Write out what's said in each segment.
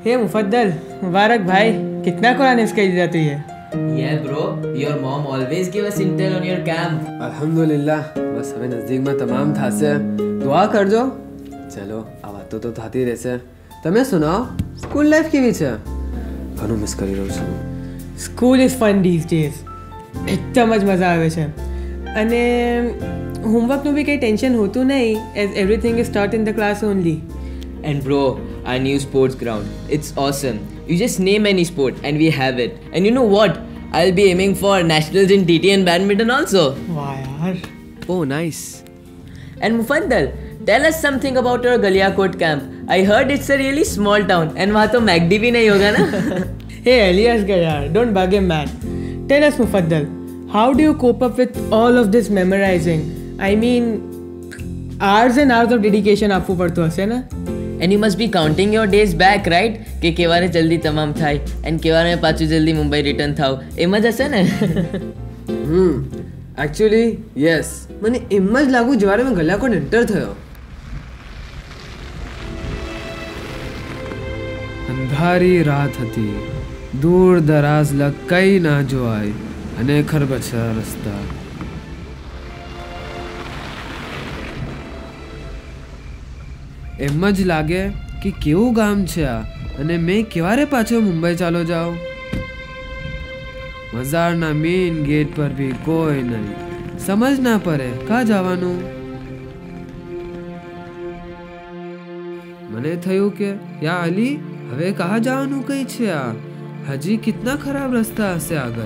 हे मुफद्दल, मुबारक भाई, कितना कुरान इसका इज़ा तुझे है? Yeah bro, your mom always give us intel on your camp. अल्हम्दुलिल्लाह, बस હવે નજીકમાં તમામ થાશે. દુઆ કરજો. ચલો, આ વાતો તો થતી રહેશે. તમે સુનાઓ, સ્કૂલ લાઈફ કેવી છે? ઘણું મિસ કરી રહ્યો છું. School is fun these days. એકદમ જ મજા આવે છે અને હોમવર્કનું બી કંઈ ટેન્શન હોતું નહીં, as everything is start in the class only. And bro, our new sports ground, it's awesome. You just name any sport and we have it. And you know what? I'll be aiming for nationals in TT and badminton also. વાહ યાર. Oh nice. And Mufaddal, tell us something about your Galiakot camp. I heard it's a really small town and वहाँ तो मैगडी भी नहीं होगा ना? Hey Elias Gayar, don't bug him man. Tell us Mufaddal, how do you cope up with all of this memorizing? I mean, hours and hours of dedication આપવું પડતું હશે ને? And you must be counting your days back, right? કે કેવારે જલ્દી તમામ થાય and કેવારે પાછું જલ્દી મુંબઈ રિટર્ન થાવ, એમ જ હશે ને? એકચ્યુઅલી યસ, મને એમ જ લાગુ જ્યારે મેં ગલિયાકોટ એન્ટર થયો. અંધારી રાત હતી, દૂર દરાજ લગ કઈ ના જોવાય અને ખરબચડા રસ્તા. એમ જ લાગે કે કેવું ગામ છે આ અને મેં ક્યારે પાછો મુંબઈ ચાલો જાઉં. મઝારના મેઇન ગેટ પર બી કોઈ નહીં, સમજ ના પડે કા જવાનું. મને થયું કે યા અલી, હવે કા જવાનું કઈ છે આ? હજી કેટલા ખરાબ રસ્તા હશે આગળ.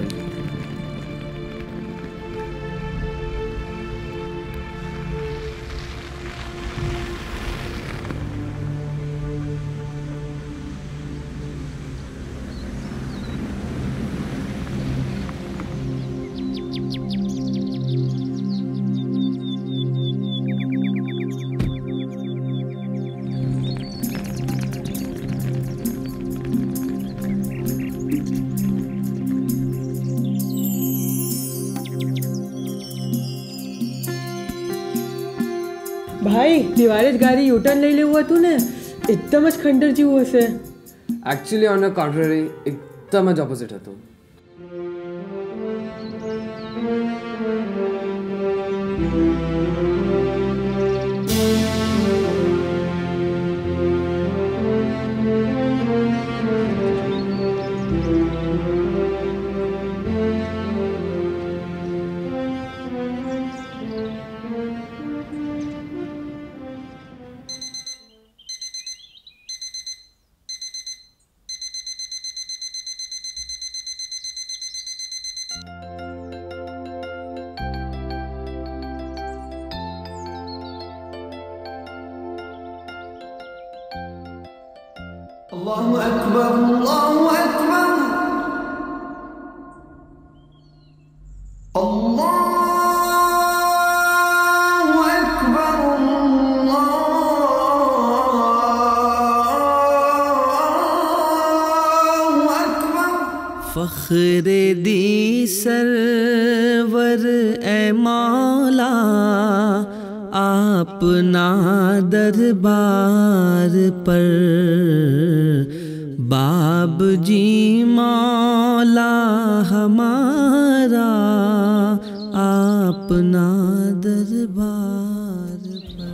ભાઈ, દિવાળે જ ગાડી યુટર્ન લઈ લેવું હતું ને, એકદમ જ ખંડર જેવું હશે. એકચ્યુઅલી ઓન ધ કોન્ટ્રરી એકદમ જ ઓપોઝિટ હતું. Allahu Akbar, Allahu Akbar, Allahu Akbar, Allahu Akbar. फख्र दी सरवर ए मौला, अपना दरबार पर बाब जी मौला हमारा, अपना दरबार पर.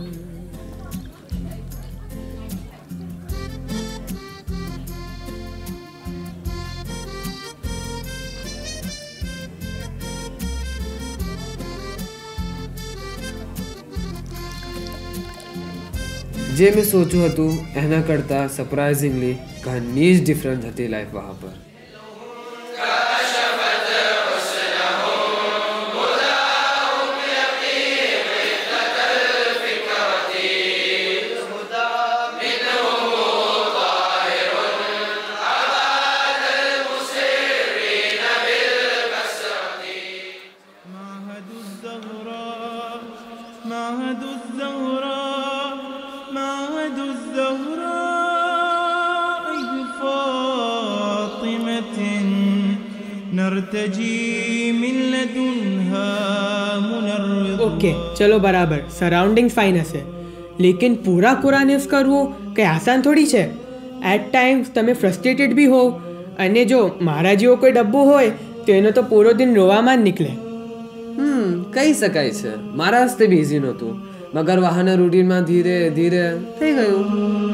જે મેં સોચ્યું હતું એના કરતાં સરપ્રાઇઝિંગલી ઘણી જ ડિફરન્ટ હતી લાઈફ વहाँ પર. ઓકે, ચલો બરાબર, સરાઉન્ડિંગ્સ ફાઇન હશે, લેકિન પૂરા કુરાન યુઝ કરવું કંઈ આસાન થોડી છે. એટ ટાઈમ્સ તમે ફ્રસ્ટ્રેટેડ બી હો અને જો મારા જેવો કોઈ ડબ્બો હોય તો એનો તો પૂરો દિન રોવામાં જ નીકળે. કહી શકાય છે. મારા હસ્તે બી ઇઝી નહોતું, મગર વાહના રૂટીનમાં ધીરે ધીરે થઈ ગયું.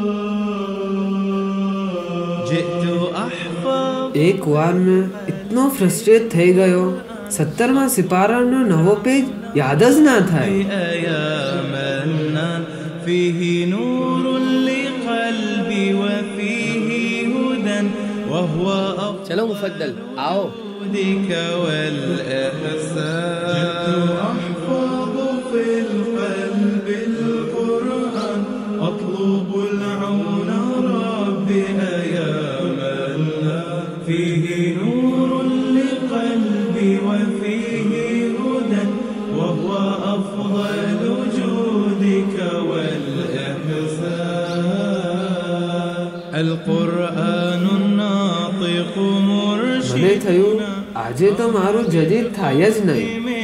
એક વાર મેં ઇતનો ફ્રસ્ટ્રેટ થઈ ગયો, 70માં સિપારાનો નવો પેજ યાદ જ ના થાય. ચલો મુફદ્દલ आओ. મને થયું આજે તો મારું જદીદ થાય જ નહીં.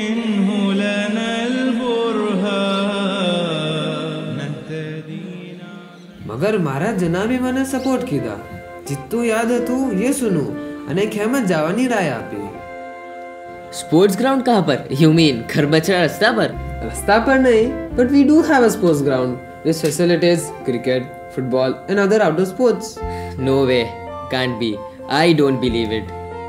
મગર મારા જનાબે મને સપોર્ટ કીધા. जितू याद હતું ये सुनू અને ખેમત જવાની રાય આપી. स्पोर्ट्स ग्राउंड कहाँ पर? यू मीन खरबचड़ा रास्ता पर? रास्ता पर नहीं, but we do have a sports ground which facilitates cricket, football and other outdoor sports. No way, can't be. I don't believe it.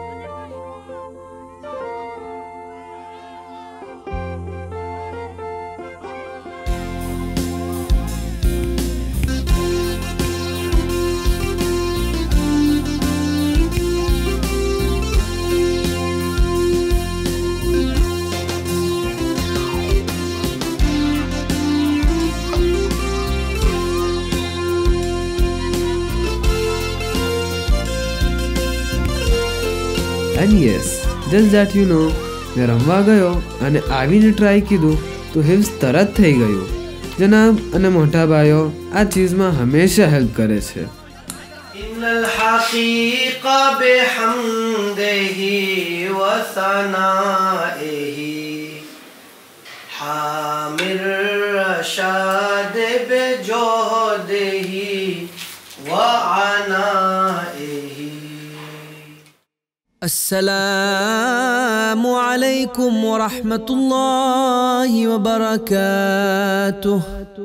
And yes, just that you know, मैं रमवा गयो અને આવીને try કીધું તો હિવ્સ તરત થઈ ગયું. જનાબ અને મોટા ભાઈઓ આ ચીઝમાં હંમેશા હેલ્પ કરે છે. ઇન્નલ હકીકા બિહમદિહી વ સનાઇહી હામિર રશાદ બિજોહદિહી व आनाइही. अस्सलामु अलैकुम व रहमतुल्लाहि व बरकातुह.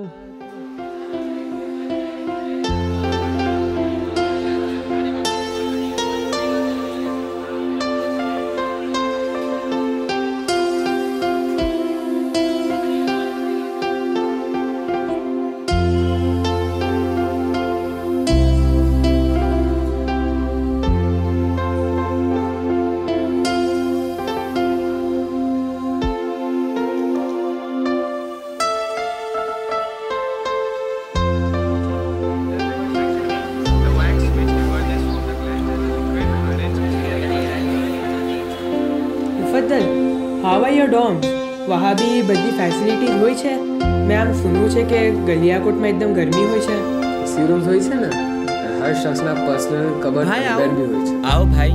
Mufaddal, how are your dorms? વહાં બી બધી ફેસિલિટીઝ હોય છે? મેં આમ સુન્યું છે કે ગલિયાકોટમાં એકદમ ગરમી હોય છે. એસી રૂમ્સ હોય છે ને, હર શખ્સના પર્સનલ કબર્ડ બેડ બી હોય છે. आओ भाई.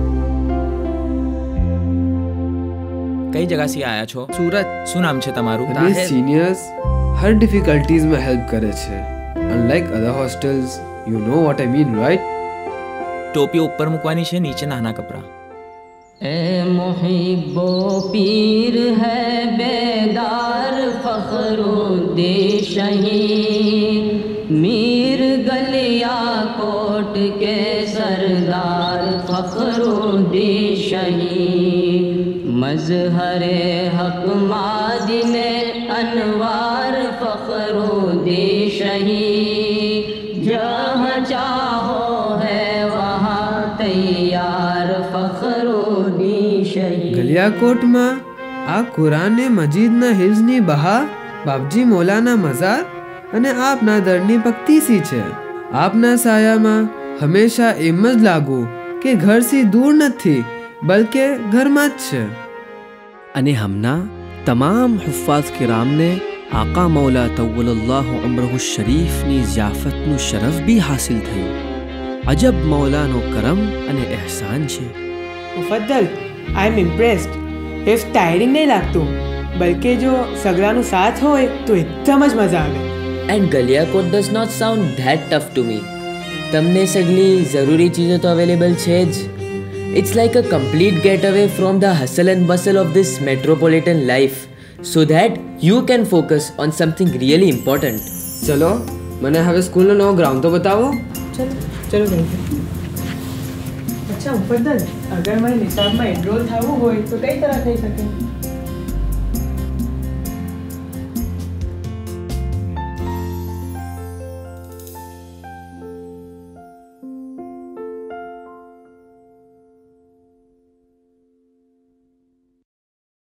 કઈ જગ્યાથી આયા છો? સુરત. શું નામ છે તમારું? અને સિનિયર્સ હર ડિફિકલ્ટીઝમાં હેલ્પ કરે છે. Unlike other hostels, you know what I mean, right? ટોપી ઉપર મૂકવાની છે, નીચે નાના કપડાં. ए मुहिब्बो पीर है बेदार फखरुद्दे शहीद मीर गलिया कोट के सरदार फखरुद्दे शहीद मजहरे हक मादिने अनवार फखरुद्दे शहीद जहाँ चाहो है वहाँ तैयार फखरुद्दे शहीद. ગલિયાકોટમાં આ કુરાને મજીદના હિલ્સની બહાર બાપજી મોલાના મઝાર અને આપના દરની પક્તીસી છે. આપના સાયામાં હંમેશા એમ જ લાગુ કે ઘરથી દૂર નથી, બલકે ઘરમાં જ છે. અને હમના તમામ હુફાઝ કિરામને આકા મૌલા તવ્વલલ્લાહુ ઉમરહુ શરીફની ઝિયાફતનું શરફ બી હાસિલ થયું. અજબ મૌલાનો કરમ અને એહસાન છે. Mufaddal, I am impressed. If tiring નહીં લાગતું, બલકે જો સગડાનો સાથ હોય તો એકદમ જ મજા આવે. And Galiakot does not sound that tough to me. તમને સગલી જરૂરી ચીજો તો અવેલેબલ છે જ. It's like a complete getaway from the hustle and bustle of this metropolitan life so that you can focus on something really important. ચલો મને હવે સ્કૂલનો નવો ગ્રાઉન્ડ તો બતાવો. ચલો ચલો ભાઈ. અચ્છા મુફદ્દલ, અગર મારે નિસાબમાં એનરોલ થવું હોય તો કઈ તરહ થઈ શકે?